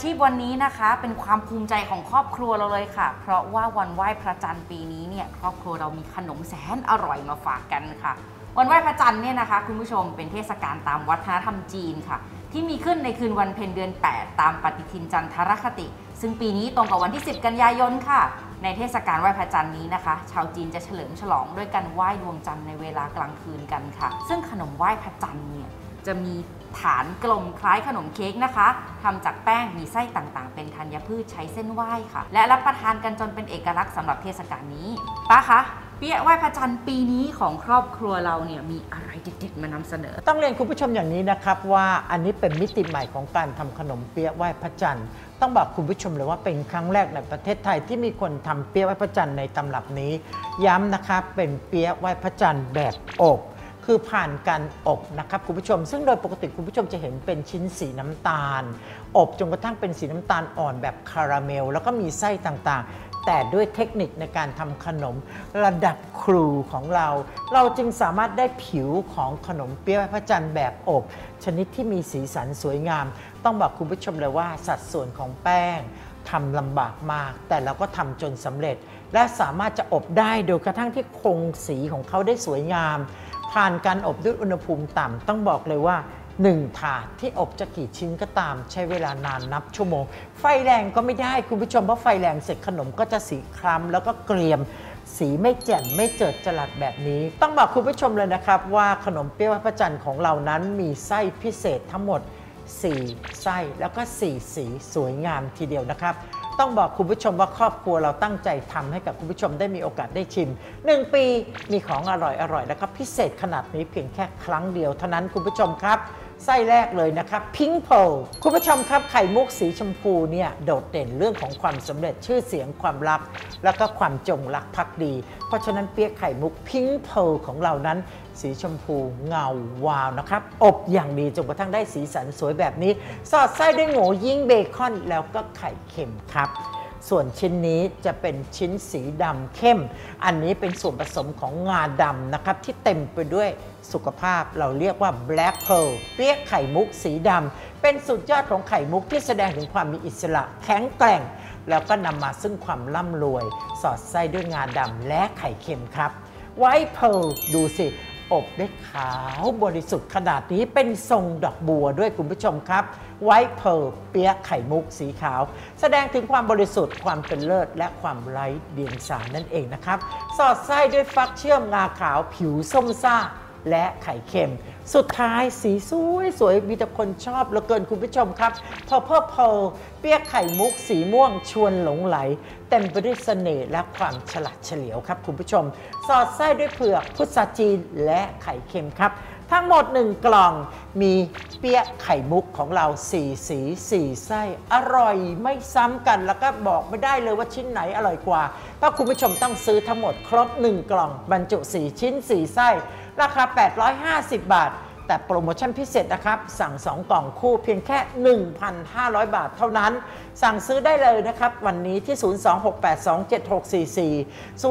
ชีพวันนี้นะคะเป็นความภูมิใจของครอบครัวเราเลยค่ะเพราะว่าวันไหว้พระจันทร์ปีนี้เนี่ยครอบครัวเรามีขนมแสนอร่อยมาฝากกันค่ะวันไหว้พระจันทร์เนี่ยนะคะคุณผู้ชมเป็นเทศกาลตามวัฒนธรรมจีนค่ะที่มีขึ้นในคืนวันเพ็ญเดือน 8ตามปฏิทินจันทรคติซึ่งปีนี้ตรงกับวันที่10กันยายนค่ะในเทศกาลไหว้พระจันทร์นี้นะคะชาวจีนจะเฉลิมฉลองด้วยการไหว้ดวงจันทร์ในเวลากลางคืนกันค่ะซึ่งขนมไหว้พระจันทร์เนี่ยจะมีฐานกลมคล้ายขนมเค้กนะคะทำจากแป้งมีไส้ต่างๆเป็นธัญพืชใช้เส้นไหว้ค่ะและรับประทานกันจนเป็นเอกลักษณ์สำหรับเทศกาลนี้ป้าคะเปี๊ยะไหว้พระจันทร์ปีนี้ของครอบครัวเราเนี่ยมีอะไรเด็ดๆมานำเสนอต้องเรียนคุณผู้ชมอย่างนี้นะครับว่าอันนี้เป็นมิติใหม่ของการทำขนมเปี๊ยะไหว้พระจันทร์ต้องบอกคุณผู้ชมเลยว่าเป็นครั้งแรกในประเทศไทยที่มีคนทำเปี๊ยะไหว้พระจันทร์ในตำรับนี้ย้ำนะครับเป็นเปี๊ยะไหว้พระจันทร์แบบอบคือผ่านการอบนะครับคุณผู้ชมซึ่งโดยปกติคุณผู้ชมจะเห็นเป็นชิ้นสีน้ำตาลอบจนกระทั่งเป็นสีน้ำตาลอ่อนแบบคาราเมลแล้วก็มีไส้ต่างๆแต่ด้วยเทคนิคในการทำขนมระดับครูของเราจึงสามารถได้ผิวของขนมเปี๊ยะไหว้พระจันทร์แบบอบชนิดที่มีสีสันสวยงามต้องบอกคุณผู้ชมเลยว่าสัดส่วนของแป้งทำลำบากมากแต่เราก็ทำจนสำเร็จและสามารถจะอบได้โดยกระทั่งที่คงสีของเขาได้สวยงามผ่านการอบด้วยอุณหภูมิต่ำต้องบอกเลยว่า1ถาดที่อบจะกี่ชิ้นก็ตามใช้เวลานานนับชั่วโมงไฟแรงก็ไม่ได้คุณผู้ชมเพราะไฟแรงเสร็จขนมก็จะสีคล้ำแล้วก็เกรียมสีไม่แจ่มไม่เจิดจรัสแบบนี้ต้องบอกคุณผู้ชมเลยนะครับว่าขนมเปี๊ยะไหว้พระจันทร์ของเรานั้นมีไส้พิเศษทั้งหมด4ไส้แล้วก็4สีสวยงามทีเดียวนะครับต้องบอกคุณผู้ชมว่าครอบครัวเราตั้งใจทำให้กับคุณผู้ชมได้มีโอกาสได้ชิม1ปีมีของอร่อยแล้วก็พิเศษขนาดนี้เพียงแค่ครั้งเดียวเท่านั้นคุณผู้ชมครับไส้แรกเลยนะครับพิงค์โพลคุณผู้ชมครับไข่มุกสีชมพูเนี่ยโดดเด่นเรื่องของความสำเร็จชื่อเสียงความรักแล้วก็ความจงรักภักดีเพราะฉะนั้นเปี๊ยะไข่มุกพิงค์โพลของเรานั้นสีชมพูเงาวาวนะครับอบอย่างดีจนกระทั่งได้สีสันสวยแบบนี้สอดไส้ด้วยหมูยิ่งเบคอนแล้วก็ไข่เค็มครับส่วนชิ้นนี้จะเป็นชิ้นสีดำเข้มอันนี้เป็นส่วนผสมของงาดำนะครับที่เต็มไปด้วยสุขภาพเราเรียกว่า Black Pearl เปี๊ยะไข่มุกสีดำเป็นสุดยอดของไข่มุกที่แสดงถึงความมีอิสระแข็งแกร่งแล้วก็นำมาซึ่งความร่ำรวยสอดไส้ด้วยงาดำและไข่เค็มครับ White Pearl ดูสิอบได้ขาวบริสุทธิ์ขนาดนี้เป็นทรงดอกบัวด้วยคุณผู้ชมครับไวท์เพร์ลเปี๊ยะไข่มุกสีขาวแสดงถึงความบริสุทธิ์ความเป็นเลิศและความไร้เดียงสานั่นเองนะครับสอดไส้ด้วยฟักเชื่อมงาขาวผิวส้มซ่าและไข่เค็มสุดท้ายสีสวยมีแต่คนชอบเหลือเกินคุณผู้ชมครับPurple Pearlเปี๊ยะไข่มุกสีม่วงชวนหลงไหลเต็มไปด้วยเสน่ห์และความฉลาดเฉลียวครับคุณผู้ชมสอดไส้ด้วยเผือกพุทราจีนและไข่เค็มครับทั้งหมด1กล่องมีเปี๊ยะไข่มุกของเรา4สี4ไส้อร่อยไม่ซ้ำกันแล้วก็บอกไม่ได้เลยว่าชิ้นไหนอร่อยกว่าเพราะคุณผู้ชมต้องซื้อทั้งหมดครบ1กล่องบรรจุ4ชิ้น4ไส้ราคา850 บาทแต่โปรโมชั่นพิเศษนะครับสั่ง2กล่องคู่เพียงแค่ 1,500 บาทเท่านั้นสั่งซื้อได้เลยนะครับวันนี้ที่026827644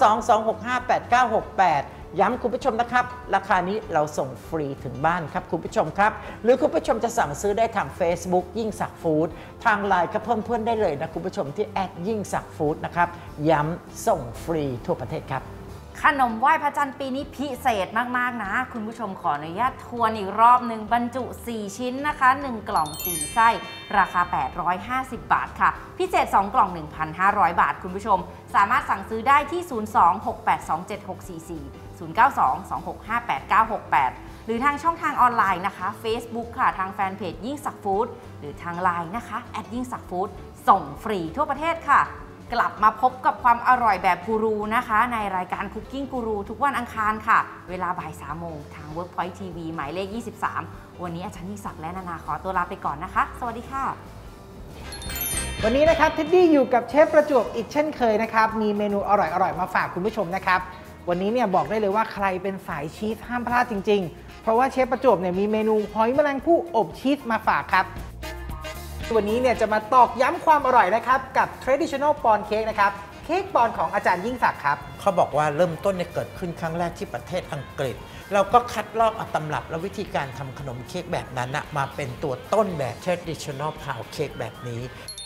0922658968ย้ำคุณผู้ชมนะครับราคานี้เราส่งฟรีถึงบ้านครับคุณผู้ชมครับหรือคุณผู้ชมจะสั่งซื้อได้ทาง Facebook ยิ่งศักดิ์ฟู้ดทาง LINE ก็เพิ่มเพื่อนได้เลยนะคุณผู้ชมที่ยิ่งศักดิ์ฟู้ดนะครับย้ำส่งฟรีทั่วประเทศครับขนมไหว้พระจันทร์ปีนี้พิเศษมากๆนะคุณผู้ชมขออนุญาตทวนอีกรอบหนึ่งบรรจุ4ชิ้นนะคะ1กล่อง4ไส้ราคา850 บาทค่ะพิเศษ2กล่อง 1,500 บาทคุณผู้ชมสามารถสั่งซื้อได้ที่026827644 092265898หรือทางช่องทางออนไลน์นะคะ Facebook ค่ะทางแฟนเพจยิ่งศักดิ์ฟู้ดหรือทาง LINE นะคะยิ่งศักดิ์ฟู้ดส่งฟรีทั่วประเทศค่ะกลับมาพบกับความอร่อยแบบกูรูนะคะในรายการ Cooking Guru ทุกวันอังคารค่ะเวลาบ่าย 3 โมงทาง Workpoint TV หมายเลข 23 วันนี้อาจารย์ยิ่งศักดิ์และนานาขอตัวลาไปก่อนนะคะสวัสดีค่ะวันนี้นะครับเท็ดดี้อยู่กับเชฟประจวบอีกเช่นเคยนะครับมีเมนูอร่อยๆมาฝากคุณผู้ชมนะครับวันนี้เนี่ยบอกได้เลยว่าใครเป็นสายชีสห้ามพลาดจริงๆเพราะว่าเชฟประจวบเนี่ยมีเมนูหอยแมลงภู่อบชีสมาฝากครับวันนี้เนี่ยจะมาตอกย้ำความอร่อยนะครับกับ traditional pawn cake นะครับเค้กปอนด์ของอาจารย์ยิ่งศักดิ์ครับเขาบอกว่าเริ่มต้นเนี่ยเกิดขึ้นครั้งแรกที่ประเทศอังกฤษ เราก็คัดลอกเอาตำรับและวิธีการทำขนมเค้กแบบนั้นนะมาเป็นตัวต้นแบบ traditional pound cake แบบนี้